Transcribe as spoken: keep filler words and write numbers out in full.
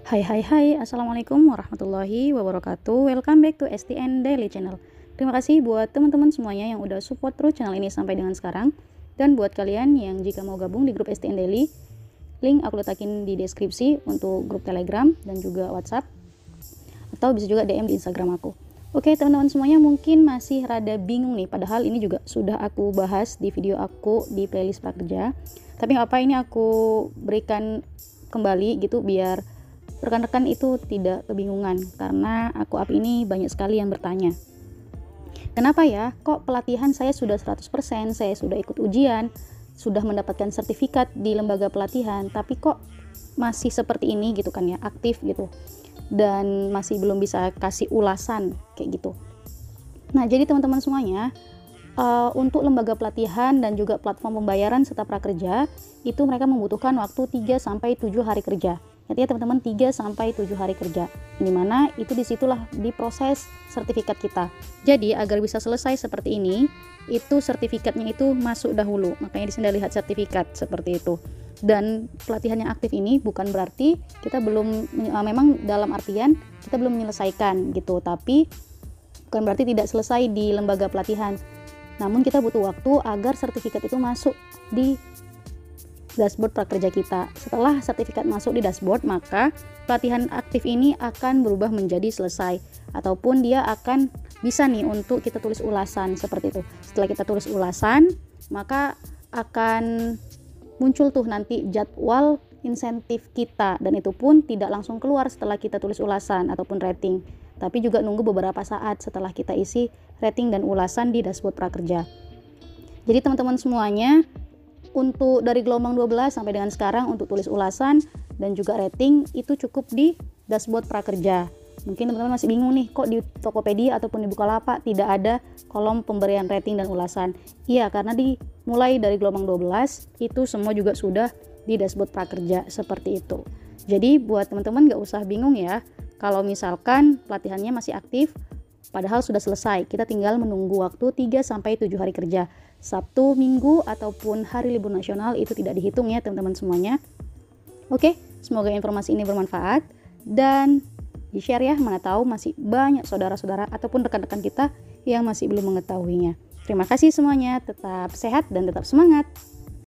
Hai hai hai, Assalamualaikum warahmatullahi wabarakatuh. Welcome back to S T N Daily Channel. Terima kasih buat teman-teman semuanya yang udah support terus channel ini sampai dengan sekarang. Dan buat kalian yang jika mau gabung di grup S T N Daily, link aku letakin di deskripsi untuk grup Telegram dan juga WhatsApp, atau bisa juga D M di Instagram aku. Oke teman-teman semuanya, mungkin masih rada bingung nih, padahal ini juga sudah aku bahas di video aku di playlist prakerja. Tapi nggak apa, ini aku berikan kembali gitu biar rekan-rekan itu tidak kebingungan, karena aku up ini banyak sekali yang bertanya, kenapa ya kok pelatihan saya sudah seratus persen, saya sudah ikut ujian, sudah mendapatkan sertifikat di lembaga pelatihan, tapi kok masih seperti ini gitu kan ya, aktif gitu, dan masih belum bisa kasih ulasan kayak gitu. Nah jadi teman-teman semuanya, uh, untuk lembaga pelatihan dan juga platform pembayaran serta prakerja itu mereka membutuhkan waktu tiga sampai tujuh hari kerja. Artinya teman-teman tiga sampai tujuh hari kerja, dimana itu disitulah diproses sertifikat kita. Jadi agar bisa selesai seperti ini, itu sertifikatnya itu masuk dahulu, makanya di sini lihat sertifikat seperti itu. Dan pelatihan yang aktif ini bukan berarti kita belum, memang dalam artian kita belum menyelesaikan gitu, tapi bukan berarti tidak selesai di lembaga pelatihan, namun kita butuh waktu agar sertifikat itu masuk di dashboard prakerja kita. Setelah sertifikat masuk di dashboard, maka pelatihan aktif ini akan berubah menjadi selesai, ataupun dia akan bisa nih untuk kita tulis ulasan seperti itu. Setelah kita tulis ulasan, maka akan muncul tuh nanti jadwal insentif kita, dan itu pun tidak langsung keluar setelah kita tulis ulasan ataupun rating, tapi juga nunggu beberapa saat setelah kita isi rating dan ulasan di dashboard prakerja. Jadi teman-teman semuanya, untuk dari gelombang dua belas sampai dengan sekarang untuk tulis ulasan dan juga rating itu cukup di dashboard prakerja. Mungkin teman-teman masih bingung nih, kok di Tokopedia ataupun di Bukalapak tidak ada kolom pemberian rating dan ulasan. Iya, karena dimulai dari gelombang dua belas itu semua juga sudah di dashboard prakerja seperti itu. Jadi buat teman-teman gak usah bingung ya, kalau misalkan pelatihannya masih aktif padahal sudah selesai, kita tinggal menunggu waktu tiga sampai tujuh hari kerja. Sabtu, Minggu, ataupun hari libur nasional itu tidak dihitung ya teman-teman semuanya. Oke, semoga informasi ini bermanfaat dan di-share ya, mana tahu masih banyak saudara-saudara ataupun rekan-rekan kita yang masih belum mengetahuinya. Terima kasih semuanya, tetap sehat dan tetap semangat.